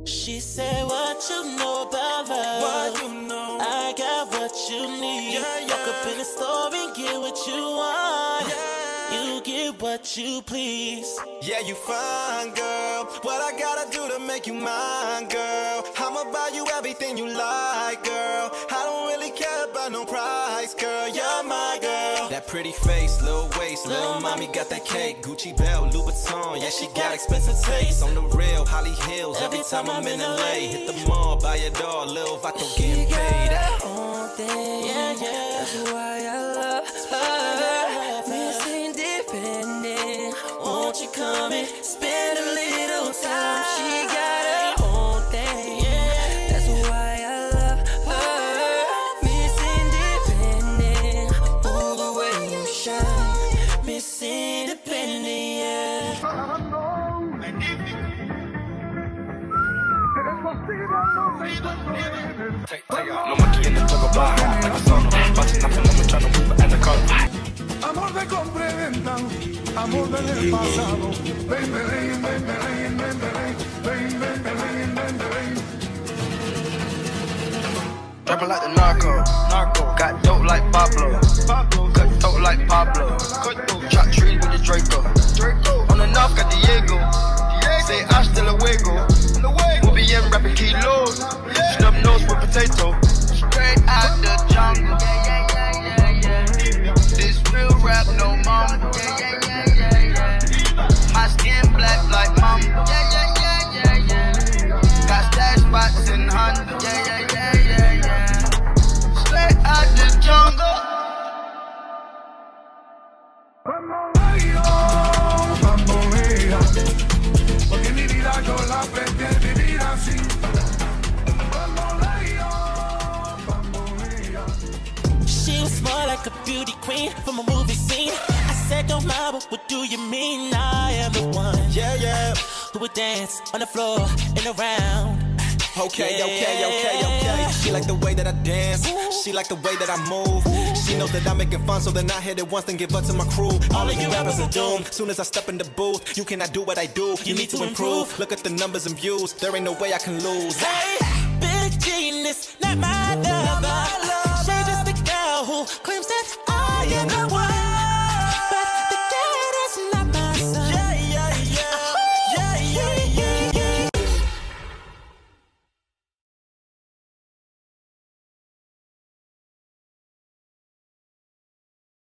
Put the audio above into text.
She said, what you know about love? What you know? I got what you need. Walk up in the store and get what you want. You get what you please. Yeah, you fine, girl. What I gotta do to make you mine, girl? I'ma buy you everything you like, girl. I don't really care about no price, girl. You're my girl. That pretty face, little waist, little mommy got that cake. Gucci belt, Louis Vuitton, yeah, she got expensive taste. On the real, Holly Hills, every time I'm in LA. Hit the mall, buy a doll, Lil Vato getting paid. Own thing, that's why I love her. Miss Independent, won't you come and spend a little time? She got her own thing, that's why I love her. Miss Independent, ooh, the way you shine. Miss Independent, No monkey in the jungle, bar like a solo. Button nothing, I'm trying to move and the color. Amor de compra y venta, amor del pasado. Ven, ven, ven, ven, ven, ven, ven, ven, ven, ven. Dropping like the narco. Got dope like Pablo. Cut dope like Pablo. Chop trees with the Draco. On the north got Diego. Say hasta luego. We'll be in rapping kilos. Snub nose with potato. Straight out the jungle. This real rap, no mumble. My skin black like mumble. Got stash spots in Honda. Straight out the jungle. Bambolea, porque mi vida yo la prefiero vivir así. Bambolea, bambolea. She was more like a beauty queen from a movie scene. I said, don't mind, but what do you mean? I am the one, who would dance on the floor and around. Okay. She like the way that I dance. She like the way that I move. She knows that I'm making fun, so then I hit it once, then give up to my crew. All of you rappers are doomed. Soon as I step in the booth, you cannot do what I do. You need to improve. Look at the numbers and views. There ain't no way I can lose. Hey,